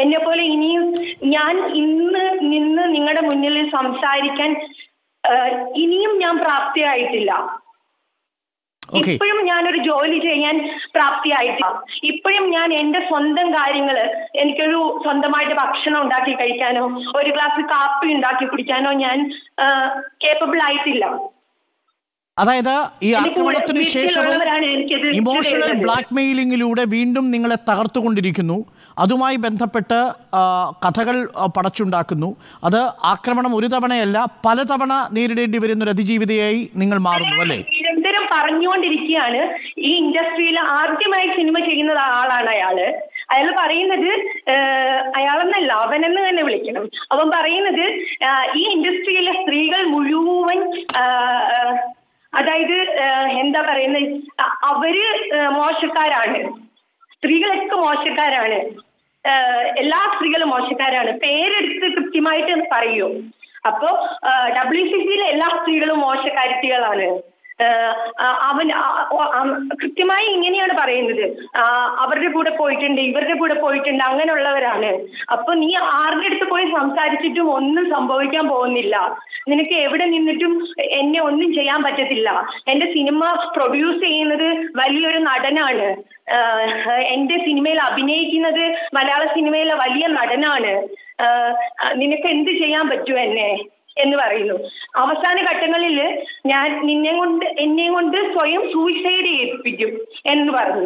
എന്നെ പോലെ ഇനിയും ഞാൻ ഇന്ന് നിന്ന് നിങ്ങളുടെ മുന്നിൽ സംസാരിക്കാൻ ഇനിയും ഞാൻ പ്രാപ്തിയായിട്ടില്ല. ഇപ്പോഴും ഞാനൊരു ജോലി ചെയ്യാൻ പ്രാപ്തിയായിട്ടില്ല. ഇപ്പോഴും ഞാൻ എന്റെ സ്വന്തം കാര്യങ്ങള്, എനിക്കൊരു സ്വന്തമായിട്ട് ഭക്ഷണം ഉണ്ടാക്കി കഴിക്കാനോ ഒരു ഗ്ലാസ് കാപ്പി ഉണ്ടാക്കി കുടിക്കാനോ ഞാൻ കേപ്പബിൾ ആയിട്ടില്ല. അതായത് ഈ ആക്രമണത്തിന് ശേഷം ഇമോഷണൽ ബ്ലാക്ക് മെയിലിംഗിലൂടെ വീണ്ടും നിങ്ങളെ തകർത്തുകൊണ്ടിരിക്കുന്നു. അതുമായി ബന്ധപ്പെട്ട് കഥകൾ പടച്ചുണ്ടാക്കുന്നു. അത് ആക്രമണം ഒരു തവണയല്ല പലതവണ നേരിടേണ്ടി വരുന്ന ഒരു അതിജീവിതയായി നിങ്ങൾ മാറുന്നു അല്ലേ? നിരന്തരം പറഞ്ഞുകൊണ്ടിരിക്കുകയാണ്. ഈ ഇൻഡസ്ട്രിയിൽ ആദ്യമായി സിനിമ ചെയ്യുന്ന ആളാണ് അയാള്. അയാൾ പറയുന്നത്, അയാളെന്നല്ല അവനെന്ന് തന്നെ വിളിക്കണം, അവൻ പറയുന്നത് ഈ ഇൻഡസ്ട്രിയിലെ സ്ത്രീകൾ മുഴുവൻ അതായത് എന്താ പറയുന്നത്, അവര് മോശക്കാരാണ്, സ്ത്രീകളൊക്കെ മോശക്കാരാണ്, എല്ലാ സ്ത്രീകളും മോശക്കാരാണ്, പേരെടുത്ത് കൃത്യമായിട്ട് പറയൂ. അപ്പോ WCCയിലെ എല്ലാ സ്ത്രീകളും മോശക്കാരികളാണ്. അവൻ കൃത്യമായി ഇങ്ങനെയാണ് പറയുന്നത്, അവരുടെ കൂടെ പോയിട്ടുണ്ട്, ഇവരുടെ കൂടെ പോയിട്ടുണ്ട്, അങ്ങനെയുള്ളവരാണ്. അപ്പൊ നീ ആരുടെ അടുത്ത് പോയി സംസാരിച്ചിട്ടും ഒന്നും സംഭവിക്കാൻ പോകുന്നില്ല. നിനക്ക് എവിടെ നിന്നിട്ടും എന്നെ ഒന്നും ചെയ്യാൻ പറ്റത്തില്ല. എന്റെ സിനിമ പ്രൊഡ്യൂസ് ചെയ്യുന്നത് വലിയൊരു നടനാണ്, എന്റെ സിനിമയിൽ അഭിനയിക്കുന്നത് മലയാള സിനിമയിലെ വലിയ നടനാണ്, നിനക്ക് എന്ത് ചെയ്യാൻ പറ്റൂ എന്നെ എന്ന് പറയുന്നു. അവസാന ഘട്ടങ്ങളിൽ ഞാൻ എന്നെ കൊണ്ട് സ്വയം സൂയിസൈഡ് ചെയ്യിപ്പിക്കും എന്ന് പറഞ്ഞു.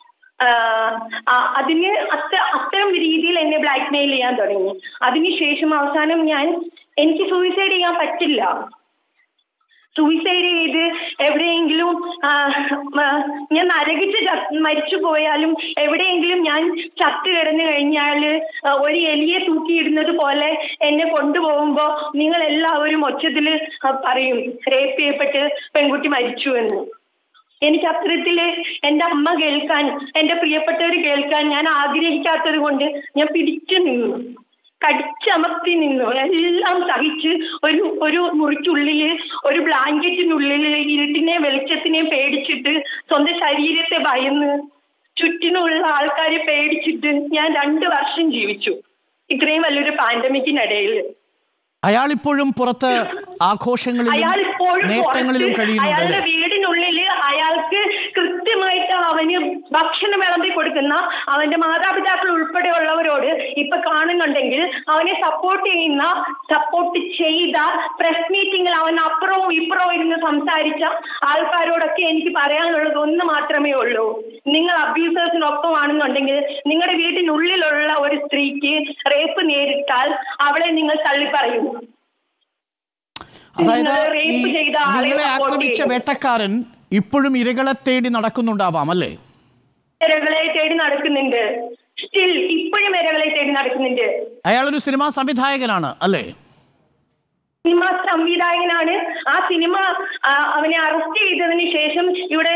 അതിന് അത്തരം രീതിയിൽ എന്നെ ബ്ലാക്ക് മെയിൽ ചെയ്യാൻ തുടങ്ങി. അതിനുശേഷം അവസാനം എനിക്ക് സൂയിസൈഡ് ചെയ്യാൻ പറ്റില്ല. സൂയിസൈഡ് ചെയ്ത് എവിടെയെങ്കിലും ഞാൻ നരകിച്ച് മരിച്ചു പോയാലും എവിടെയെങ്കിലും ഞാൻ ചത്തു കിടന്നു കഴിഞ്ഞാൽ ഒരു എലിയെ തൂക്കിയിടുന്നത് പോലെ എന്നെ കൊണ്ടുപോകുമ്പോൾ നിങ്ങൾ എല്ലാവരും ഒച്ചത്തിൽ പറയും റേപ്പ് ചെയ്യപ്പെട്ട് പെൺകുട്ടി മരിച്ചു എന്ന്. എനിക്ക് അത്തരത്തില് എന്റെ അമ്മ കേൾക്കാൻ, എന്റെ പ്രിയപ്പെട്ടവർ കേൾക്കാൻ ഞാൻ ആഗ്രഹിക്കാത്തത് കൊണ്ട് ഞാൻ പിടിച്ചു നിന്നു, കടിച്ചമർത്തി നിന്നു, എല്ലാം സഹിച്ച് ഒരു മുറിക്കുള്ളില് ഒരു ബ്ലാങ്കറ്റിനുള്ളില് ഇരുട്ടിനെയും വെളിച്ചത്തിനെയും പേടിച്ചിട്ട് സ്വന്തം ശരീരത്തെ ഭയന്ന് ചുറ്റിനുള്ള ആൾക്കാരെ പേടിച്ചിട്ട് ഞാൻ 2 വർഷം ജീവിച്ചു ഇത്രയും വലിയൊരു പാൻഡമിക്കിനിടയിൽ. അയാളിപ്പോഴും പുറത്ത് ആഘോഷങ്ങളിലും നേട്ടങ്ങളിലും കഴിയുന്നു. അയാളുടെ വീടിനുള്ളിൽ അയാൾക്ക് കൃത്യമായിട്ട് അവന് ഭക്ഷണം വിളമ്പി കൊടുക്കുന്ന അവന്റെ മാതാപിതാക്കൾ ഉൾപ്പെടെയുള്ളവരോട് ഇപ്പൊ കാണുന്നുണ്ടെങ്കിൽ അവനെ സപ്പോർട്ട് ചെയ്ത പ്രസ് മീറ്റിംഗിൽ അവൻ അപ്പുറവും ഇപ്പുറവും ഇരുന്ന് സംസാരിച്ച ആൾക്കാരോടൊക്കെ എനിക്ക് പറയാനുള്ളത് ഒന്ന് മാത്രമേ ഉള്ളൂ. നിങ്ങൾ അബ്യൂസേഴ്സിനൊപ്പമാണെന്നുണ്ടെങ്കിൽ നിങ്ങളുടെ വീട്ടിനുള്ളിലുള്ള ഒരു സ്ത്രീക്ക് റേപ്പ് നേരിട്ടാൽ അവളെ നിങ്ങൾ തള്ളിപ്പറയും. അതായത് നിങ്ങളെ ആക്രമിച്ച വേട്ടക്കാരൻ ഇപ്പോഴും ഇരകളെ തേടി നടക്കുന്നുണ്ടാവാം അല്ലേ? ഇരകളെ തേടി നടക്കുന്നുണ്ട്, സ്റ്റിൽ ഇപ്പോഴും ഇരകളെ തേടി നടക്കുന്നുണ്ട്. അയാളൊരു സിനിമാ സംവിധായകനാണ് അല്ലേ? സിനിമാ സംവിധായകനാണ്. ആ സിനിമ അവനെ അറസ്റ്റ് ചെയ്തതിന് ശേഷം ഇവിടെ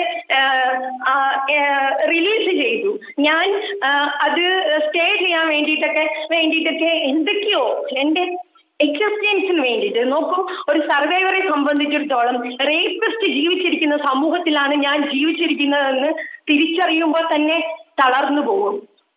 റിലീസ് ചെയ്തു. ഞാൻ അത് സ്റ്റേ ചെയ്യാൻ വേണ്ടിയിട്ടൊക്കെ എന്തൊക്കെയോ എന്റെ എക്സിസ്റ്റൻസിന് വേണ്ടിയിട്ട് നോക്കൂ. ഒരു സർവൈവറെ സംബന്ധിച്ചിടത്തോളം റേപ്പിസ്റ്റ് ജീവിച്ചിരിക്കുന്ന സമൂഹത്തിലാണ് ഞാൻ ജീവിച്ചിരിക്കുന്നതെന്ന് തിരിച്ചറിയുമ്പോൾ തന്നെ തളർന്നു പോകും.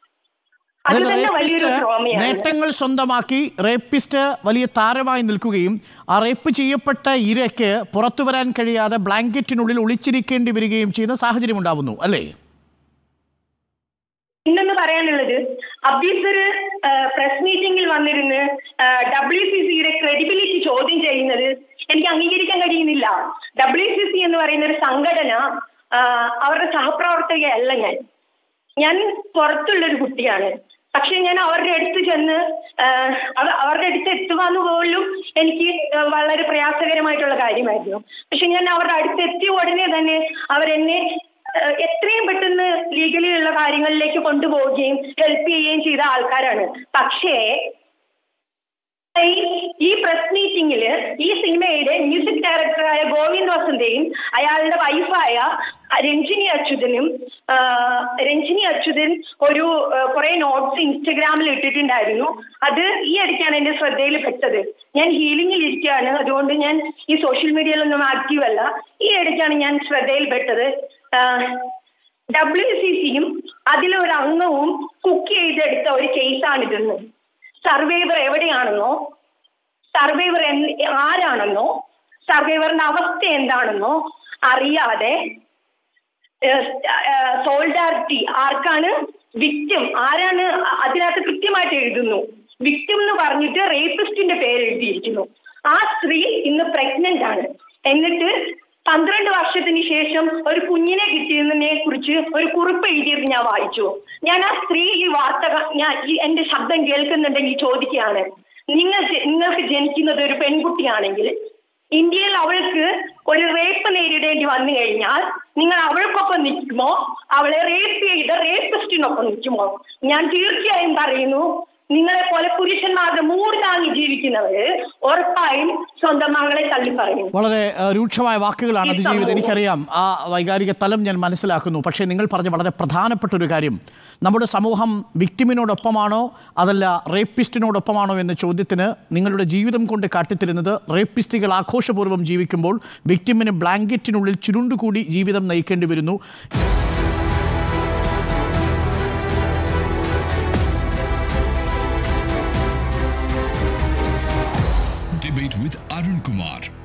നേട്ടങ്ങൾ സ്വന്തമാക്കി റേപ്പിസ്റ്റ് വലിയ താരമായി നിൽക്കുകയും ആ റേപ്പ് ചെയ്യപ്പെട്ട ഇരയ്ക്ക് പുറത്തു വരാൻ കഴിയാതെ ബ്ലാങ്കറ്റിനുള്ളിൽ ഒളിച്ചിരിക്കേണ്ടി വരികയും ചെയ്യുന്ന സാഹചര്യം ഉണ്ടാവുന്നു അല്ലേ? ഇന്നെന്ന് പറയാനുള്ളത്, അബ്യൂസർ പ്രസ് മീറ്റിംഗിൽ വന്നിരുന്ന് WCCയുടെ ക്രെഡിബിലിറ്റി ചോദ്യം ചെയ്യുന്നത് എനിക്ക് അംഗീകരിക്കാൻ കഴിയുന്നില്ല. WCC എന്ന് പറയുന്ന ഒരു സംഘടന, അവരുടെ സഹപ്രവർത്തകയല്ല ഞാൻ പുറത്തുള്ളൊരു കുട്ടിയാണ്. പക്ഷെ ഞാൻ അവരുടെ അടുത്ത് ചെന്ന് അവരുടെ അടുത്ത് എത്തുവാന്ന് പോലും എനിക്ക് വളരെ പ്രയാസകരമായിട്ടുള്ള കാര്യമായിരുന്നു. പക്ഷെ ഞാൻ അവരുടെ അടുത്ത് എത്തിയ ഉടനെ തന്നെ അവരെന്നെ എത്രയും പെട്ടെന്ന് ലീഗലിലുള്ള കാര്യങ്ങളിലേക്ക് കൊണ്ടുപോവുകയും ഹെൽപ്പ് ചെയ്യുകയും ചെയ്ത ആൾക്കാരാണ്. പക്ഷേ ഈ പ്രസ് മീറ്റിംഗില് ഈ സിനിമയുടെ മ്യൂസിക് ഡയറക്ടറായ ഗോവിന്ദ് വസന്തയും അയാളുടെ വൈഫായ രഞ്ജിനി അച്യുതൻ ഒരു കുറെ നോട്ട്സ് ഇൻസ്റ്റഗ്രാമിൽ ഇട്ടിട്ടുണ്ടായിരുന്നു. അത് ഈ ഇടയ്ക്കാണ് എന്റെ ശ്രദ്ധയിൽ പെട്ടത്. ഞാൻ ഹീലിംഗിൽ ഇരിക്കുകയാണ്, അതുകൊണ്ട് ഞാൻ ഈ സോഷ്യൽ മീഡിയയിലൊന്നും ആക്റ്റീവ് അല്ല. ഈ ഇടയ്ക്കാണ് ഞാൻ ശ്രദ്ധയിൽ പെട്ടത്. WCCയും അതിലൊരു അംഗവും കുക്ക് ചെയ്തെടുത്ത ഒരു കേസാണിതെന്ന്. സർവൈവർ എവിടെയാണെന്നോ, സർവൈവർ ആരാണെന്നോ, സർവൈവറിന്റെ അവസ്ഥ എന്താണെന്നോ അറിയാതെ സോൾഡാരിറ്റി ആർക്കാണ്, വിക്ടിം ആരാണ് അതിനകത്ത് കൃത്യമായിട്ട് എഴുതുന്നു. വിക്ടിം എന്ന് പറഞ്ഞിട്ട് റേപ്പിസ്റ്റിന്റെ പേര് എഴുതിയിരിക്കുന്നു. ആ സ്ത്രീ ഇന്ന് പ്രഗ്നന്റ് ആണ്. എന്നിട്ട് 12 വർഷത്തിന് ശേഷം ഒരു കുഞ്ഞിനെ കിട്ടിയതിനെ കുറിച്ച് ഒരു കുറിപ്പ് എഴുതിയത് ഞാൻ വായിച്ചു. ഞാൻ ആ സ്ത്രീ ഈ വാർത്ത എന്റെ ശബ്ദം കേൾക്കുന്നുണ്ടെങ്കിൽ ചോദിക്കുകയാണ്, നിങ്ങൾക്ക് ജനിക്കുന്നത് ഒരു പെൺകുട്ടിയാണെങ്കിൽ ഇന്ത്യയിൽ അവൾക്ക് ഒരു റേപ്പ് നേരിടേണ്ടി വന്നു കഴിഞ്ഞാൽ നിങ്ങൾ അവൾക്കൊപ്പം നിൽക്കുമോ, അവളെ റേപ്പ് ചെയ്ത റേപ്പിസ്റ്റിനൊപ്പം നിൽക്കുമോ? ഞാൻ തീർച്ചയായും പറയുന്നു, നിങ്ങളെ പോലെ പുരുഷന്മാരുടെ മൂട് താങ്ങി ജീവിക്കുന്നവര് ഉറപ്പായും സ്വന്തം മകളെ തള്ളി പറയും. വളരെ രൂക്ഷമായ വാക്കുകളാണ് അതിജീവിതം. എനിക്കറിയാം, ആ വൈകാരിക തലം ഞാൻ മനസ്സിലാക്കുന്നു. പക്ഷേ നിങ്ങൾ പറഞ്ഞ വളരെ പ്രധാനപ്പെട്ട ഒരു കാര്യം, നമ്മുടെ സമൂഹം വിക്ടിമിനോടൊപ്പമാണോ അതല്ല റേപ്പിസ്റ്റിനോടൊപ്പമാണോ എന്ന ചോദ്യത്തിന് നിങ്ങളുടെ ജീവിതം കൊണ്ട് കാട്ടിത്തരുന്നത് റേപ്പിസ്റ്റുകൾ ആഘോഷപൂർവ്വം ജീവിക്കുമ്പോൾ വിക്ടിമിന് ബ്ലാങ്കറ്റിനുള്ളിൽ ചുരുണ്ടുകൂടി ജീവിതം നയിക്കേണ്ടി വരുന്നു. Debate with Arun Kumar.